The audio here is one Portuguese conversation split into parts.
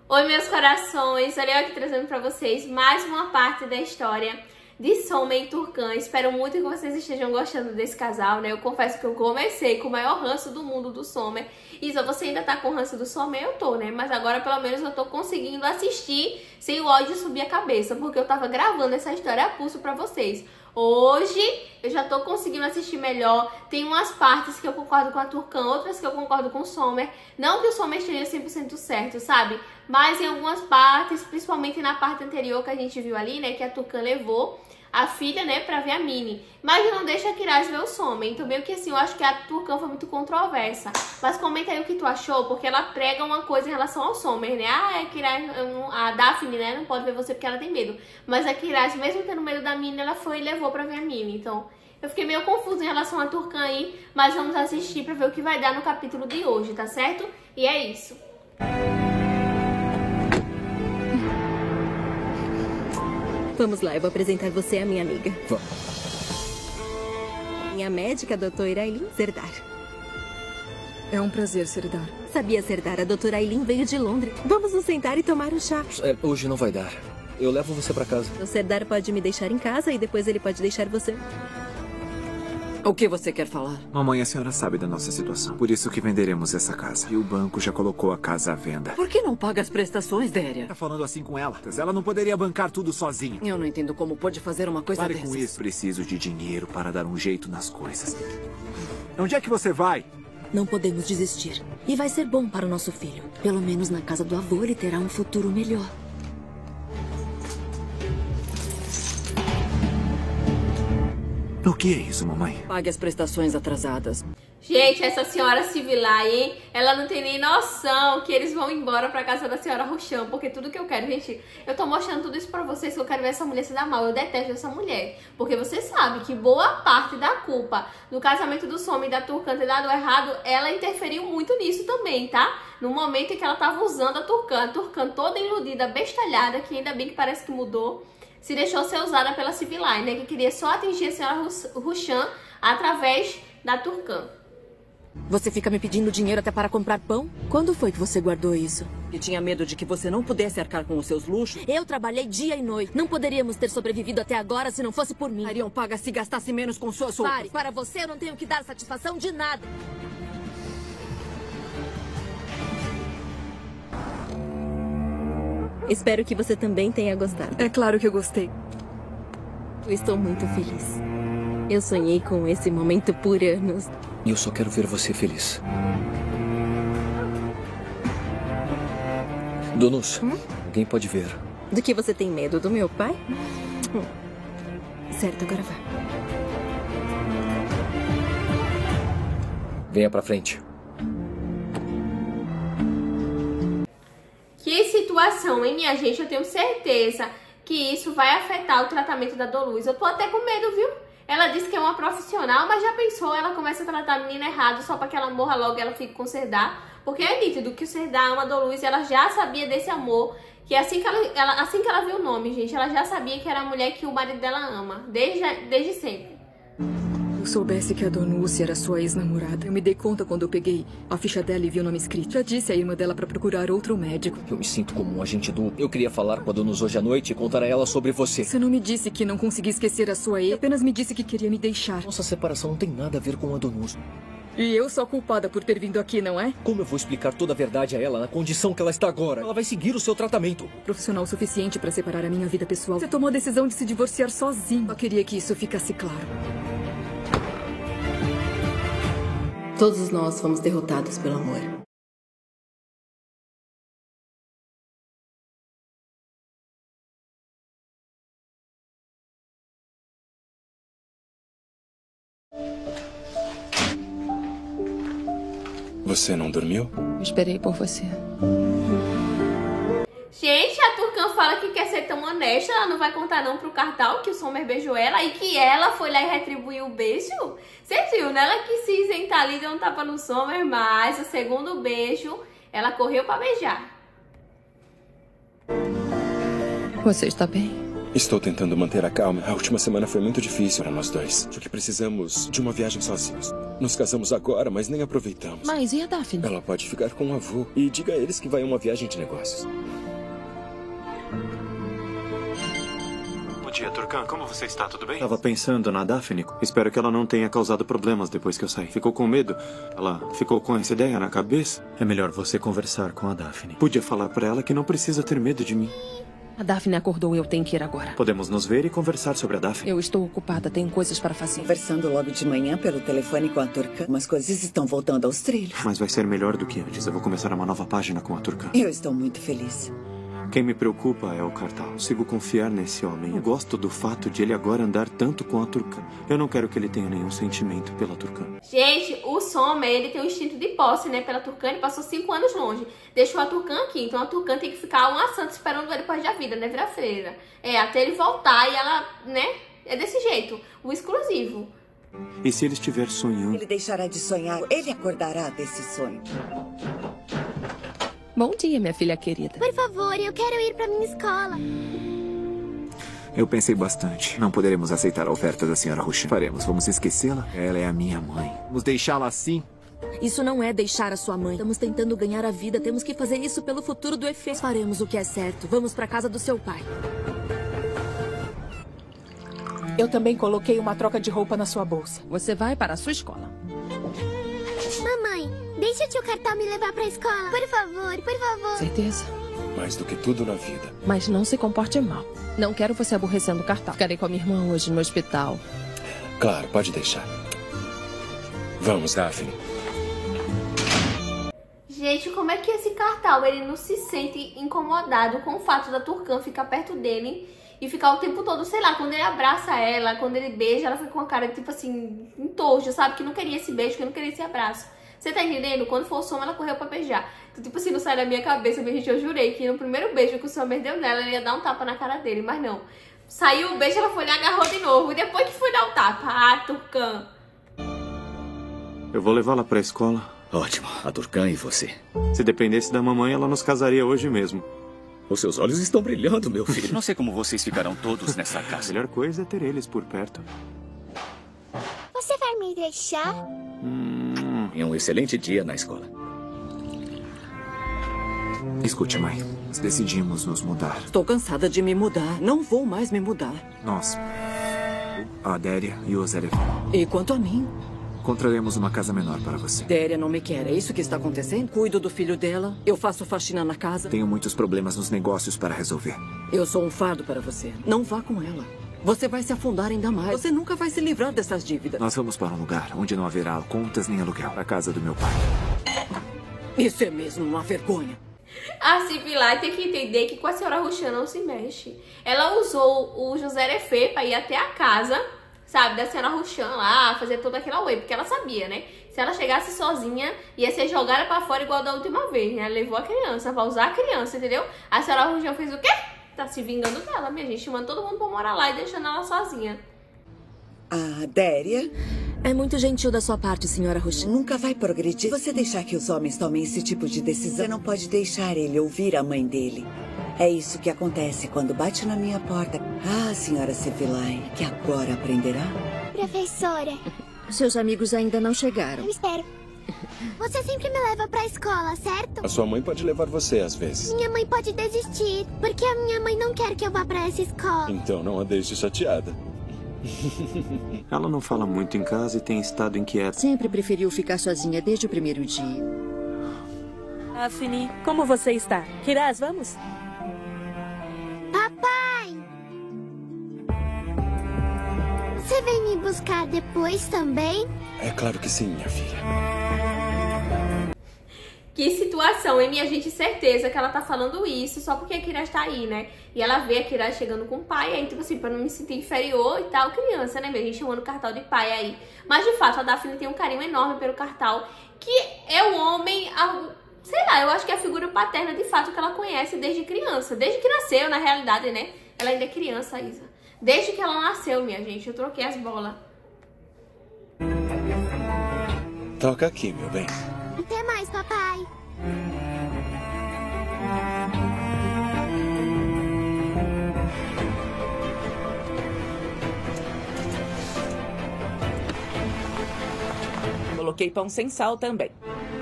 Oi, meus corações, olha eu aqui trazendo pra vocês mais uma parte da história de Sommer e Turkan. Espero muito que vocês estejam gostando desse casal, né? Eu confesso que eu comecei com o maior ranço do mundo do Sommer. Isa, você ainda tá com ranço do Sommer? Eu tô, né? Mas agora pelo menos eu tô conseguindo assistir sem o ódio subir a cabeça, porque eu tava gravando essa história a pulso pra vocês. Hoje eu já tô conseguindo assistir melhor. Tem umas partes que eu concordo com a Turkan, outras que eu concordo com o Sommer. Não que o Sommer esteja 100% certo, sabe? Mas em algumas partes, principalmente na parte anterior que a gente viu ali, né? Que a Turkan levou a filha, né, pra ver a Mini. Mas não deixa a Kiraj ver o Sommer. Então meio que assim, eu acho que a Turkan foi muito controversa. Mas comenta aí o que tu achou, porque ela prega uma coisa em relação ao Sommer, né? Ah, a Kiraj, a Daphne, né, não pode ver você porque ela tem medo. Mas a Kiraj, mesmo tendo medo da Mini, ela foi e levou pra ver a Mini. Então eu fiquei meio confusa em relação a Turkan aí. Mas vamos assistir pra ver o que vai dar no capítulo de hoje, tá certo? E é isso. Vamos lá, eu vou apresentar você à minha amiga. Vamos. Minha médica, a doutora Aileen Serdar. É um prazer, Serdar. Sabia, Serdar, a doutora Aileen veio de Londres. Vamos nos sentar e tomar um chá. Hoje não vai dar. Eu levo você pra casa. O Serdar pode me deixar em casa e depois ele pode deixar você. O que você quer falar? Mamãe, a senhora sabe da nossa situação. Por isso que venderemos essa casa. E o banco já colocou a casa à venda. Por que não paga as prestações, Déria? Tá falando assim com ela? Ela não poderia bancar tudo sozinha. Eu não entendo como pode fazer uma coisa Pare dessas. com isso. Preciso de dinheiro para dar um jeito nas coisas. Onde é que você vai? Não podemos desistir. E vai ser bom para o nosso filho. Pelo menos na casa do avô ele terá um futuro melhor. O que é isso, mamãe? Pague as prestações atrasadas. Gente, essa senhora Civilai, hein? Ela não tem nem noção que eles vão embora pra casa da senhora Ruchan, porque tudo que eu quero, gente, eu tô mostrando tudo isso pra vocês, que eu quero ver essa mulher se dar mal. Eu detesto essa mulher, porque você sabe que boa parte da culpa do casamento do Sommer e da Turkan ter dado errado, ela interferiu muito nisso também, tá? No momento em que ela tava usando a Turkan toda iludida, bestalhada, que ainda bem que parece que mudou, se deixou ser usada pela Civilai, né? Que queria só atingir a senhora Ruchan através da Turkan. Você fica me pedindo dinheiro até para comprar pão? Quando foi que você guardou isso? E tinha medo de que você não pudesse arcar com os seus luxos? Eu trabalhei dia e noite. Não poderíamos ter sobrevivido até agora se não fosse por mim. Arion paga se gastasse menos com suas roupas. Pare, para você eu não tenho que dar satisfação de nada. Espero que você também tenha gostado. É claro que eu gostei. Eu estou muito feliz. Eu sonhei com esse momento por anos. E eu só quero ver você feliz. Donos, alguém pode ver. Do que você tem medo? Do meu pai? Certo, agora vá. Venha pra frente. Que situação, hein, minha gente? Eu tenho certeza que isso vai afetar o tratamento da Doluz. Eu tô até com medo, viu? Ela disse que é uma profissional, mas já pensou, ela começa a tratar a menina errado só pra que ela morra logo e ela fique com o Serdar. Porque é nítido que o Serdar ama a Doluz e ela já sabia desse amor. Que assim que ela viu o nome, gente, ela já sabia que era a mulher que o marido dela ama. Desde sempre. Se eu soubesse que a Donuce era sua ex-namorada, eu me dei conta quando eu peguei a ficha dela e vi o nome escrito. Já disse à irmã dela pra procurar outro médico. Eu me sinto como um agente duplo. Eu queria falar com a Donus hoje à noite e contar a ela sobre você. Você não me disse que não conseguia esquecer a sua ex, apenas me disse que queria me deixar. Nossa separação não tem nada a ver com a Donus. E eu sou a culpada por ter vindo aqui, não é? Como eu vou explicar toda a verdade a ela na condição que ela está agora? Ela vai seguir o seu tratamento. Profissional suficiente pra separar a minha vida pessoal. Você tomou a decisão de se divorciar sozinho. Só queria que isso ficasse claro. Todos nós fomos derrotados pelo amor. Você não dormiu? Esperei por você. Gente, a Turkan fala que quer ser tão honesta, ela não vai contar não pro Kartal que o Sommer beijou ela e que ela foi lá e retribuiu o beijo. Você viu, né? Ela quis se isentar ali, deu um tapa no Sommer, mas o segundo beijo, ela correu pra beijar. Você está bem? Estou tentando manter a calma. A última semana foi muito difícil para nós dois. Só que precisamos de uma viagem sozinhos. Nos casamos agora, mas nem aproveitamos. Mas e a Daphne? Ela pode ficar com o avô. E diga a eles que vai a uma viagem de negócios. Bom dia, Turcan. Como você está? Tudo bem? Tava pensando na Daphne. Espero que ela não tenha causado problemas depois que eu saí. Ficou com medo? Ela ficou com essa ideia na cabeça? É melhor você conversar com a Daphne. Podia falar pra ela que não precisa ter medo de mim. A Daphne acordou, eu tenho que ir agora. Podemos nos ver e conversar sobre a Daphne. Eu estou ocupada, tenho coisas para fazer. Conversando logo de manhã pelo telefone com a Turcan. Umas coisas estão voltando aos trilhos. Mas vai ser melhor do que antes. Eu vou começar uma nova página com a Turcan. Eu estou muito feliz. Quem me preocupa é o Cartal. Consigo confiar nesse homem. Eu gosto do fato de ele agora andar tanto com a Turcan. Eu não quero que ele tenha nenhum sentimento pela Turcan. Gente, o Sommer, ele tem um instinto de posse, né, pela Turcan. Ele passou 5 anos longe. Deixou a Turcan aqui. Então a Turcan tem que ficar uma santa esperando ele para a vida, né, virar freira. Até ele voltar e ela, né, é desse jeito. O exclusivo. E se ele estiver sonhando? Ele deixará de sonhar. Ele acordará desse sonho. Bom dia, minha filha querida. Por favor, eu quero ir para minha escola. Eu pensei bastante. Não poderemos aceitar a oferta da senhora Ruchan. Faremos. Vamos esquecê-la? Ela é a minha mãe. Vamos deixá-la assim? Isso não é deixar a sua mãe. Estamos tentando ganhar a vida. Temos que fazer isso pelo futuro do Efe. Faremos o que é certo. Vamos para casa do seu pai. Eu também coloquei uma troca de roupa na sua bolsa. Você vai para a sua escola. Mamãe, deixa o tio Cartal me levar para a escola. Por favor, por favor. Certeza. Mais do que tudo na vida. Mas não se comporte mal. Não quero você aborrecendo o Cartal. Ficarei com a minha irmã hoje no hospital. Claro, pode deixar. Vamos, Daphne. Gente, como é que esse Cartal, ele não se sente incomodado com o fato da Turcan ficar perto dele e ficar o tempo todo, sei lá, quando ele abraça ela, quando ele beija, ela fica com a cara, tipo assim, entojo, sabe? Que não queria esse beijo, que não queria esse abraço. Você tá entendendo? Quando for o Sommer, ela correu pra beijar. Então, tipo assim, não sai da minha cabeça, gente, eu jurei que no primeiro beijo que o Sommer deu nela, ele ia dar um tapa na cara dele, mas não. Saiu o beijo, ela foi lá e agarrou de novo, e depois que foi dar o tapa. Ah, Turcan. Eu vou levá-la pra escola. Ótimo. A Turcan e você. Se dependesse da mamãe, ela nos casaria hoje mesmo. Os seus olhos estão brilhando, meu filho. Não sei como vocês ficarão todos nessa casa. A melhor coisa é ter eles por perto. Você vai me deixar? É um excelente dia na escola. Escute, mãe. Decidimos nos mudar. Estou cansada de me mudar. Não vou mais me mudar. Nós. A Déria e o Zé Levi. E quanto a mim? Encontraremos uma casa menor para você. Déria não me quer. É isso que está acontecendo? Cuido do filho dela. Eu faço faxina na casa. Tenho muitos problemas nos negócios para resolver. Eu sou um fardo para você. Não vá com ela. Você vai se afundar ainda mais. Você nunca vai se livrar dessas dívidas. Nós vamos para um lugar onde não haverá contas nem aluguel. A casa do meu pai. Isso é mesmo uma vergonha. A Civilai tem que entender que com a senhora Ruchan não se mexe. Ela usou o José Refê pra ir até a casa, sabe, da senhora Ruchan lá, fazer toda aquela web, porque ela sabia, né? Se ela chegasse sozinha, ia ser jogada pra fora igual da última vez, né? Ela levou a criança pra usar a criança, entendeu? A senhora Ruchan fez o quê? Tá se vingando dela, minha gente, chamando todo mundo pra morar lá e deixando ela sozinha. A Déria? É muito gentil da sua parte, senhora Ruchan. Nunca vai progredir. Se você deixar que os homens tomem esse tipo de decisão, você não pode deixar ele ouvir a mãe dele. É isso que acontece quando bate na minha porta. Ah, senhora Civilai, que agora aprenderá. Professora. Seus amigos ainda não chegaram. Eu espero. Você sempre me leva pra escola, certo? A sua mãe pode levar você às vezes. Minha mãe pode desistir, porque a minha mãe não quer que eu vá pra essa escola. Então não a deixe chateada. Ela não fala muito em casa e tem estado inquieta. Sempre preferiu ficar sozinha desde o primeiro dia. Daphne, como você está? Kiraz, vamos? Papai! Você vem me buscar depois também? É claro que sim, minha filha. Que situação, hein, minha gente? Certeza que ela tá falando isso só porque a Kiraz tá aí, né? E ela vê a Kiraz chegando com o pai, aí, tipo assim, pra não me sentir inferior e tal, criança, né, minha gente? Chamando o Cartal de pai aí. Mas, de fato, a Daphne tem um carinho enorme pelo Cartal, que é o homem, sei lá, eu acho que é a figura paterna, de fato, que ela conhece desde criança. Desde que nasceu, na realidade, né? Ela ainda é criança, Isa. Desde que ela nasceu, minha gente, eu troquei as bolas. Toca aqui, meu bem. Até mais, papai. coloquei pão sem sal também.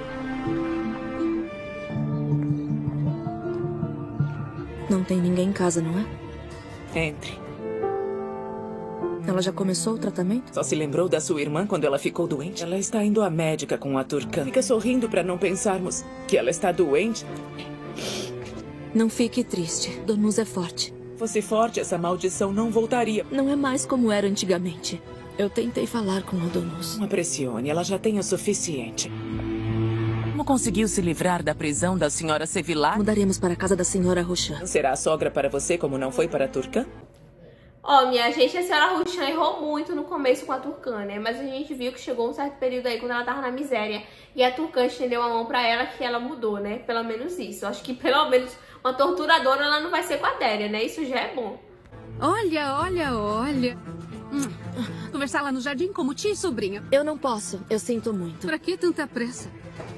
Não tem ninguém em casa, não é? Entre. Ela já começou o tratamento? Só se lembrou da sua irmã quando ela ficou doente? Ela está indo à médica com a Turcan. Fica sorrindo para não pensarmos que ela está doente. Não fique triste. Donus é forte. Fosse forte, essa maldição não voltaria. Não é mais como era antigamente. Eu tentei falar com a Donus. Não a pressione, ela já tem o suficiente. Como conseguiu se livrar da prisão da senhora Sevilar? Mudaremos para a casa da senhora Roshan. Será a sogra para você como não foi para a Turcan? Minha gente, a senhora Roshan errou muito no começo com a Turcan, né? Mas a gente viu que chegou um certo período aí quando ela tava na miséria e a Turcan estendeu a mão pra ela que ela mudou, né? Pelo menos isso. Acho que pelo menos uma torturadora ela não vai ser com a Délia, né? Isso já é bom. Olha. Conversar lá no jardim como tia e sobrinha. Eu não posso, eu sinto muito. Pra que tanta pressa?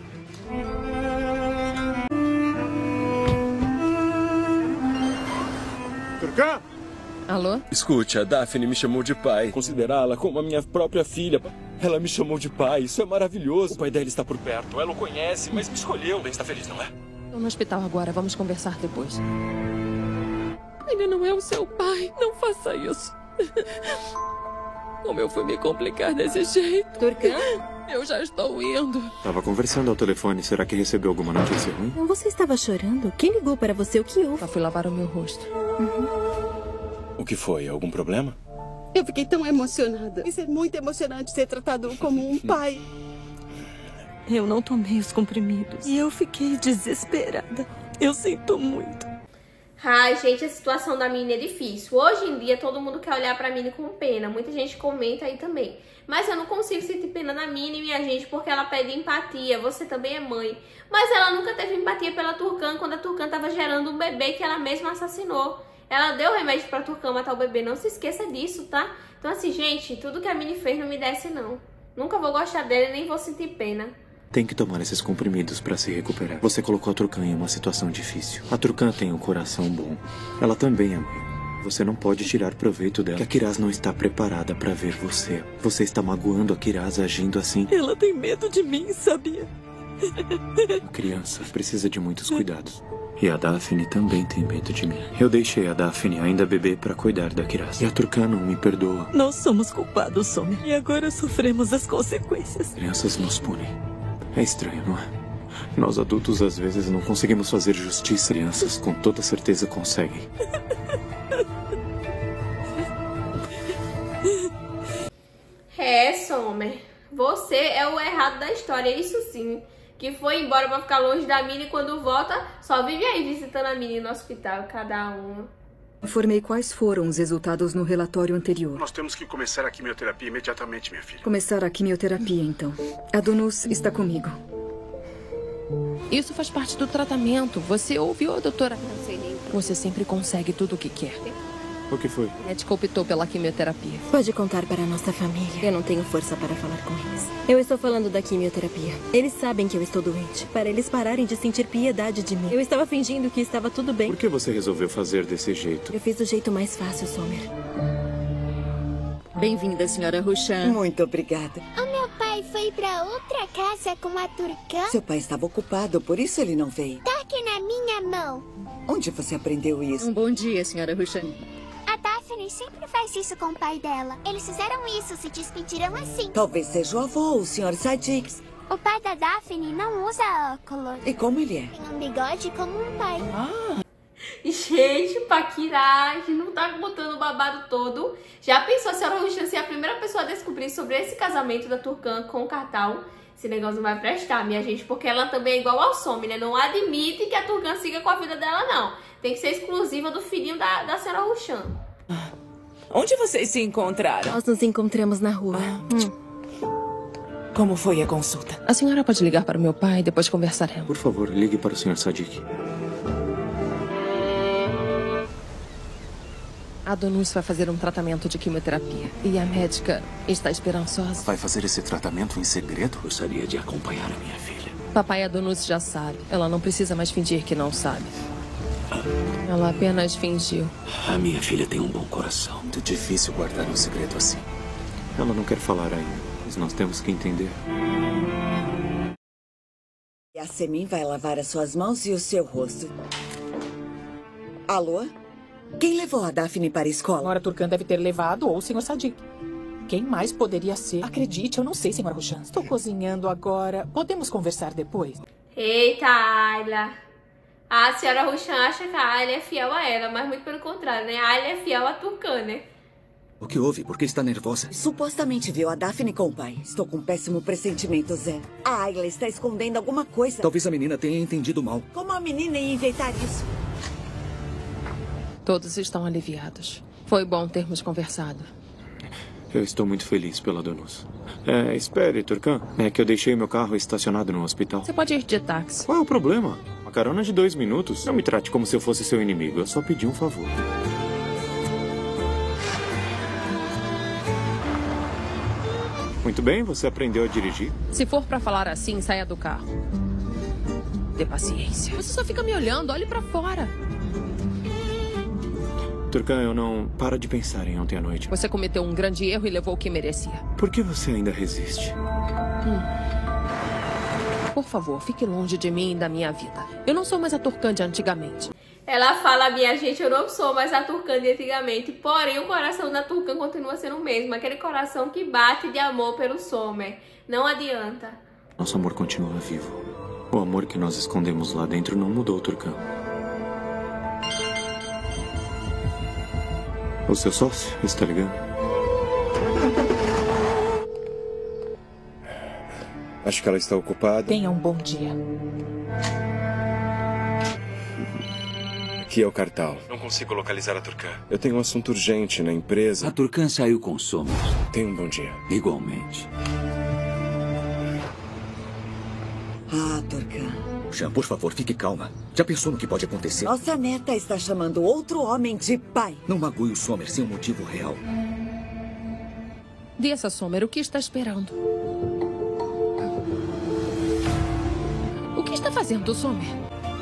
Turcan? Alô? Escute, a Daphne me chamou de pai. Considerá-la como a minha própria filha. Ela me chamou de pai, isso é maravilhoso. O pai dela está por perto, ela o conhece, mas me escolheu. Bem, está feliz, não é? Estou no hospital agora, vamos conversar depois. Ele não é o seu pai, não faça isso. Como eu fui me complicar desse jeito? Turcan? Eu já estou indo. Estava conversando ao telefone, será que recebeu alguma notícia ruim? Você estava chorando? Quem ligou para você? O que houve? Só fui lavar o meu rosto. O que foi? Algum problema? Eu fiquei tão emocionada. Isso é muito emocionante ser tratado como um pai. Eu não tomei os comprimidos. E eu fiquei desesperada. Eu sinto muito. Ai, gente, a situação da Minnie é difícil. Hoje em dia, todo mundo quer olhar pra Minnie com pena. Muita gente comenta aí também. Mas eu não consigo sentir pena da Minnie, minha gente, porque ela pede empatia. Você também é mãe. Mas ela nunca teve empatia pela Turcan quando a Turcan tava gerando um bebê que ela mesma assassinou. Ela deu remédio pra Turcan matar o bebê. Não se esqueça disso, tá? Então, assim, gente, tudo que a Minnie fez não me desce, não. Nunca vou gostar dela e nem vou sentir pena. Tem que tomar esses comprimidos para se recuperar. Você colocou a Turcan em uma situação difícil. A Turcan tem um coração bom. Ela também é mãe. Você não pode tirar proveito dela. Que a Kiraz não está preparada para ver você. Você está magoando a Kiraz agindo assim. Ela tem medo de mim, sabia? A criança precisa de muitos cuidados. E a Daphne também tem medo de mim. Eu deixei a Daphne ainda bebê para cuidar da Kiraz. E a Turcan não me perdoa. Nós somos culpados, Somer. E agora sofremos as consequências. Crianças nos punem. É estranho, não é? Nós adultos às vezes não conseguimos fazer justiça. Crianças com toda certeza conseguem. Somer, você é o errado da história, isso sim. Que foi embora pra ficar longe da Minnie, quando volta, só vive aí visitando a Minnie no hospital, cada uma. Informei quais foram os resultados no relatório anterior. Nós temos que começar a quimioterapia imediatamente, minha filha. Começar a quimioterapia, então. A Donus está comigo. Isso faz parte do tratamento. Você ouviu, doutora? Não sei nem. Você sempre consegue tudo o que quer. O que foi? A médica optou pela quimioterapia. Pode contar para a nossa família. Eu não tenho força para falar com eles. Eu estou falando da quimioterapia. Eles sabem que eu estou doente. Para eles pararem de sentir piedade de mim. Eu estava fingindo que estava tudo bem. Por que você resolveu fazer desse jeito? Eu fiz do jeito mais fácil, Somer. Bem-vinda, senhora Roshan. Muito obrigada. O meu pai foi pra outra casa com a Turcan. Seu pai estava ocupado, por isso ele não veio. Tá aqui na minha mão. Onde você aprendeu isso? Um bom dia, senhora Roshan. A Daphne sempre faz isso com o pai dela. Eles fizeram isso, se despediram assim. Talvez seja o avô, o Sr. Sadix. O pai da Daphne não usa óculos. E como ele é? Tem um bigode como um pai. Gente, paquiragem, não tá botando o babado todo. Já pensou se a Roshan ser a primeira pessoa a descobrir sobre esse casamento da Turcan com o Kartal? Esse negócio não vai prestar, minha gente, porque ela também é igual ao Somer, né? Não admite que a Turcan siga com a vida dela, não. Tem que ser exclusiva do filhinho da senhora Roshan. Onde vocês se encontraram? Nós nos encontramos na rua. Como foi a consulta? A senhora pode ligar para o meu pai e depois conversaremos. Por favor, ligue para o Sr. Sadik. A Donus vai fazer um tratamento de quimioterapia. E a médica está esperançosa. Vai fazer esse tratamento em segredo? Gostaria de acompanhar a minha filha. Papai, a Donus já sabe. Ela não precisa mais fingir que não sabe. Ela apenas fingiu. A minha filha tem um bom coração. Muito difícil guardar um segredo assim. Ela não quer falar ainda, mas nós temos que entender. Yasemin vai lavar as suas mãos e o seu rosto. Alô? Quem levou a Daphne para a escola? A senhora Turcan deve ter levado ou o Sr. Sadiq. Quem mais poderia ser? Acredite, eu não sei, Sra. Rushan. Estou cozinhando agora. Podemos conversar depois? Eita, Ayla. A senhora Rushan acha que a Ayla é fiel a ela, mas muito pelo contrário, né? A Ayla é fiel a Turcan, né? O que houve? Por que está nervosa? Supostamente viu a Daphne com o pai. Estou com um péssimo pressentimento, Zé. A Ayla está escondendo alguma coisa. Talvez a menina tenha entendido mal. Como a menina ia inventar isso? Todos estão aliviados. Foi bom termos conversado. Eu estou muito feliz pela Danus. Espere, Turcan. É que eu deixei meu carro estacionado no hospital. Você pode ir de táxi. Qual é o problema? Uma carona de 2 minutos. Não me trate como se eu fosse seu inimigo. Eu só pedi um favor. Muito bem, você aprendeu a dirigir? Se for pra falar assim, saia do carro. Dê paciência. Você só fica me olhando, olhe pra fora. Turcan, eu não... Para de pensar em ontem à noite. Você cometeu um grande erro e levou o que merecia. Por que você ainda resiste? Por favor, fique longe de mim e da minha vida. Eu não sou mais a Turcan de antigamente. Ela fala, minha gente, eu não sou mais a Turcan de antigamente. Porém, o coração da Turcan continua sendo o mesmo. Aquele coração que bate de amor pelo Sommer. Não adianta. Nosso amor continua vivo. O amor que nós escondemos lá dentro não mudou, Turcan. O seu sócio está ligando? Acho que ela está ocupada. Tenha um bom dia. Aqui é o Cartal. Não consigo localizar a Turcan. Eu tenho um assunto urgente na empresa. A Turcan saiu com o Sommer. Tenha um bom dia. Igualmente. Ah, Turcan. Jean, por favor, fique calma. Já pensou no que pode acontecer? Nossa neta está chamando outro homem de pai. Não magoe o Sommer sem um motivo real. Desça, Sommer, o que está esperando? O que está fazendo, Sommer?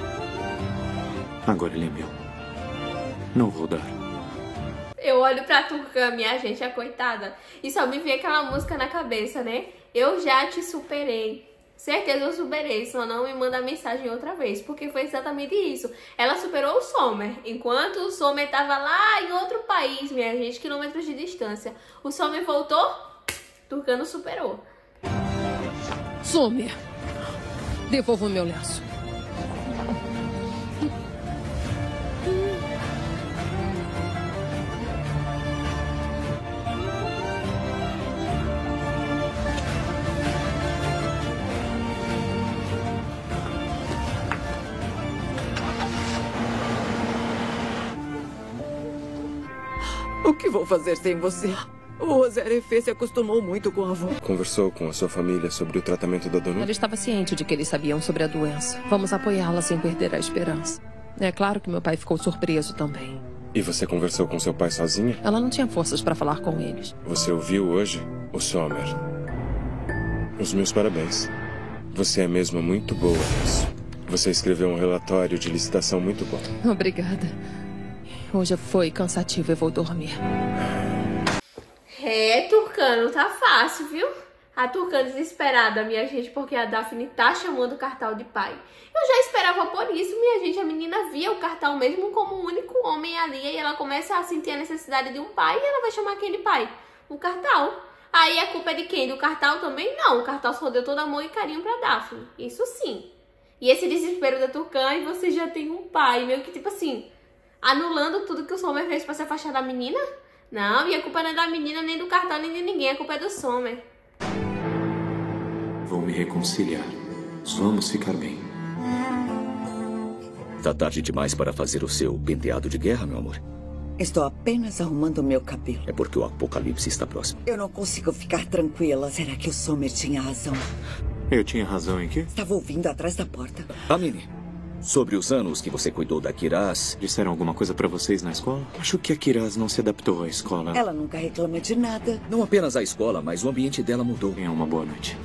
Agora ele é meu. Não vou dar. Eu olho pra Turcan, minha gente, a coitada, e só me vem aquela música na cabeça, né? Eu já te superei. Certeza eu superei, só não me manda mensagem outra vez, porque foi exatamente isso. Ela superou o Sommer, enquanto o Sommer estava lá em outro país, minha gente, quilômetros de distância. O Sommer voltou, Turcan não superou. Sommer, devolva o meu lenço. O que vou fazer sem você? O Ozerefê se acostumou muito com a avó. Conversou com a sua família sobre o tratamento da Donu? Ela estava ciente de que eles sabiam sobre a doença. Vamos apoiá-la sem perder a esperança. É claro que meu pai ficou surpreso também. E você conversou com seu pai sozinha? Ela não tinha forças para falar com eles. Você ouviu hoje o Sommer? Os meus parabéns. Você é mesmo muito boa nisso. Você escreveu um relatório de licitação muito bom. Obrigada. Hoje foi cansativo e vou dormir. Turcan, não tá fácil, viu? A Turcan desesperada, minha gente, porque a Daphne tá chamando o Cartal de pai. Eu já esperava por isso, minha gente. A menina via o Cartal mesmo como o único homem ali, e ela começa a sentir a necessidade de um pai, e ela vai chamar quem de pai? O Cartal. Aí a culpa é de quem? Do Cartal também? Não, o Cartal só deu todo amor e carinho pra Daphne. Isso sim. E esse desespero da Turcan, e você já tem um pai, meio que tipo assim, anulando tudo que o Sommer fez pra se afastar da menina? Não, e a culpa não é da menina, nem do Cartal, nem de ninguém. A culpa é do Sommer. Vou me reconciliar. Vamos ficar bem. Tá tarde demais para fazer o seu penteado de guerra, meu amor. Estou apenas arrumando meu cabelo. É porque o apocalipse está próximo. Eu não consigo ficar tranquila. Será que o Sommer tinha razão? Eu tinha razão em quê? Estava ouvindo atrás da porta. Amine, sobre os anos que você cuidou da Kiraz... Disseram alguma coisa pra vocês na escola? Acho que a Kiraz não se adaptou à escola. Ela nunca reclama de nada. Não apenas a escola, mas o ambiente dela mudou. Tenha uma boa noite.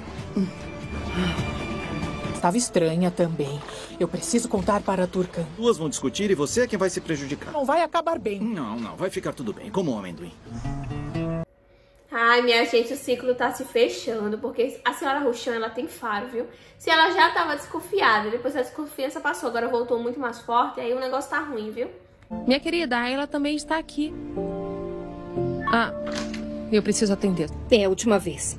Estava estranha também. Eu preciso contar para a Turcan. Duas vão discutir e você é quem vai se prejudicar. Não vai acabar bem. Não, vai ficar tudo bem, como um amendoim. Ai, minha gente, o ciclo tá se fechando, porque a senhora Ruchan, ela tem faro, viu? Se ela já tava desconfiada, depois a desconfiança passou, agora voltou muito mais forte, aí o negócio tá ruim, viu? Minha querida, ela também está aqui. Ah, eu preciso atender. É a última vez.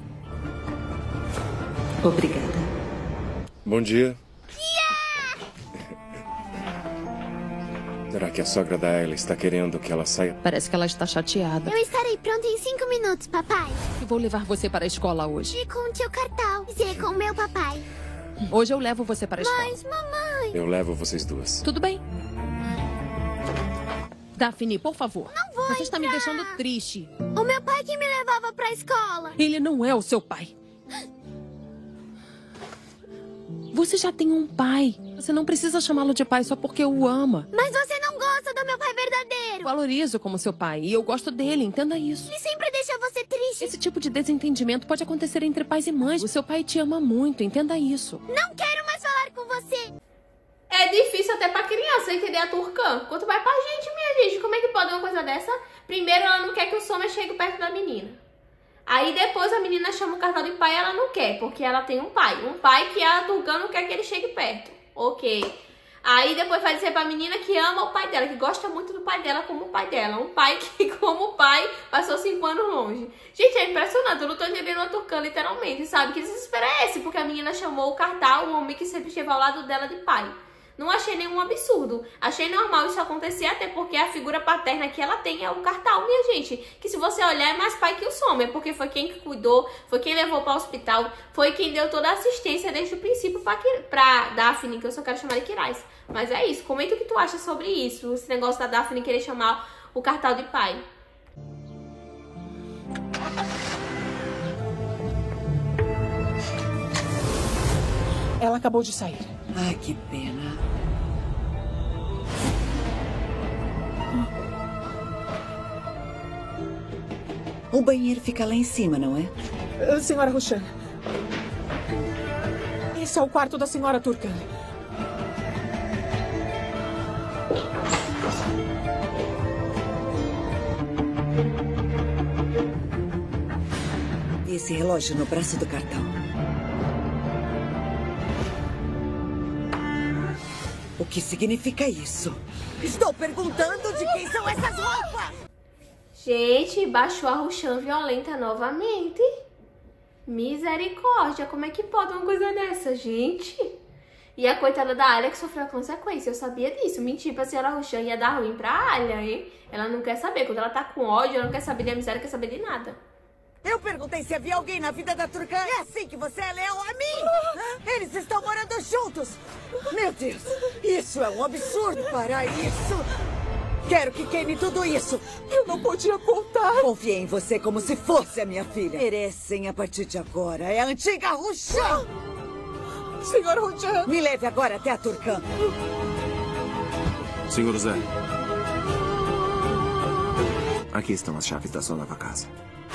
Obrigada. Bom dia. Será que a sogra da Ayla está querendo que ela saia? Parece que ela está chateada. Eu estarei pronta em 5 minutos, papai. Eu vou levar você para a escola hoje. E com o tio Cartal. E com o meu papai. Hoje eu levo você para a escola. Mas, mamãe... Eu levo vocês duas. Tudo bem. Daphne, por favor. Não vou Você está me deixando triste. O meu pai que me levava para a escola. Ele não é o seu pai. Você já tem um pai. Você não precisa chamá-lo de pai só porque o ama. Mas você não gosta do meu pai verdadeiro. Eu valorizo como seu pai e eu gosto dele, entenda isso. Ele sempre deixa você triste. Esse tipo de desentendimento pode acontecer entre pais e mães. O seu pai te ama muito, entenda isso. Não quero mais falar com você. É difícil até pra criança entender a Turcan. Quanto vai pra gente, minha gente. Como é que pode uma coisa dessa? Primeiro, ela não quer que o Sommer chegue perto da menina. Aí depois a menina chama o Cartal de pai e ela não quer, porque ela tem um pai. Um pai que a Turcan não quer que ele chegue perto. Ok. Aí depois vai dizer pra menina que ama o pai dela, que gosta muito do pai dela como o pai dela. Um pai que, como pai, passou 5 anos longe. Gente, é impressionante. Eu não tô entendendo a Turcan literalmente, sabe? Que desespero é esse? Porque a menina chamou o Cartal, um homem que sempre esteve ao lado dela, de pai. Não achei nenhum absurdo. Achei normal isso acontecer, até porque a figura paterna que ela tem é o Cartal, minha gente. Que se você olhar é mais pai que o Sommer, porque foi quem que cuidou, foi quem levou para o hospital, foi quem deu toda a assistência desde o princípio pra Daphne, que eu só quero chamar de Kirais. Mas é isso. Comenta o que tu acha sobre isso, esse negócio da Daphne querer chamar o Cartal de pai. Ela acabou de sair. Ai, que pena. O banheiro fica lá em cima, não é? Senhora Ruchan. Esse é o quarto da senhora Turcan. Esse relógio no braço do Cartal. O que significa isso? Estou perguntando de quem são essas roupas! Gente, baixou a Ruchan violenta novamente. Misericórdia, como é que pode uma coisa dessa, gente? E a coitada da Ayla que sofreu a consequência, eu sabia disso. Mentir pra senhora Ruchan ia dar ruim pra Ayla, hein? Ela não quer saber, quando ela tá com ódio, ela não quer saber de amizade, não quer saber de nada. Eu perguntei se havia alguém na vida da Turcan. É assim que você é leal a mim? Eles estão morando juntos. Meu Deus, isso é um absurdo. Para isso. Quero que queime tudo isso. Eu não podia contar. Confiei em você como se fosse a minha filha. Merecem a partir de agora. É a antiga Ruchan. Senhora Ruchan. Me leve agora até a Turcan. Senhor Zé. Aqui estão as chaves da sua nova casa.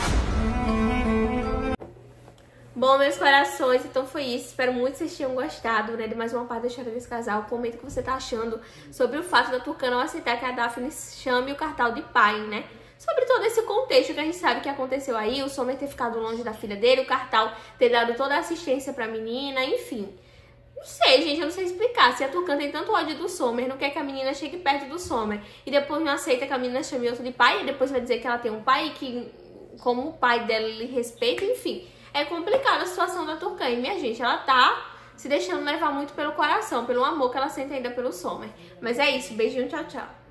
Bom, meus corações, então foi isso. Espero muito que vocês tenham gostado, né, de mais uma parte da história desse casal. Comenta o que você tá achando sobre o fato da Turcan não aceitar que a Daphne chame o Cartal de pai, né? Sobre todo esse contexto que a gente sabe que aconteceu aí, o Sommer ter ficado longe da filha dele, o Cartal ter dado toda a assistência pra menina, enfim. Não sei, gente, eu não sei explicar. Se a Turcan tem tanto ódio do Sommer, não quer que a menina chegue perto do Sommer, e depois não aceita que a menina chame outro de pai, e depois vai dizer que ela tem um pai que, como o pai dela, ele respeita, enfim. É complicada a situação da Turcan, e minha gente, ela tá se deixando levar muito pelo coração, pelo amor que ela sente ainda pelo Sommer. Mas é isso, beijinho, tchau, tchau.